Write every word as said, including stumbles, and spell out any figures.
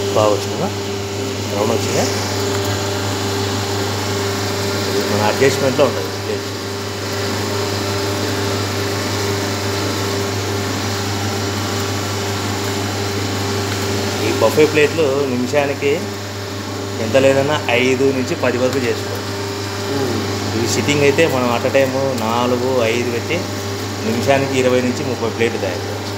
బాగా వచ్చిందా, రౌండ్ వచ్చిందా. మన అడ్జస్ట్మెంట్లో ఉంటుంది ప్లేట్. ఈ బఫే ప్లేట్లు నిమిషానికి ఎంత లేదన్నా ఐదు నుంచి పది వరకు చేసుకోవచ్చు. ఈ సిట్టింగ్ అయితే మనం అట్ టైము నాలుగు ఐదు పెట్టి నిమిషానికి ఇరవై నుంచి ముప్పై ప్లేట్లు తయారు చేయవచ్చు.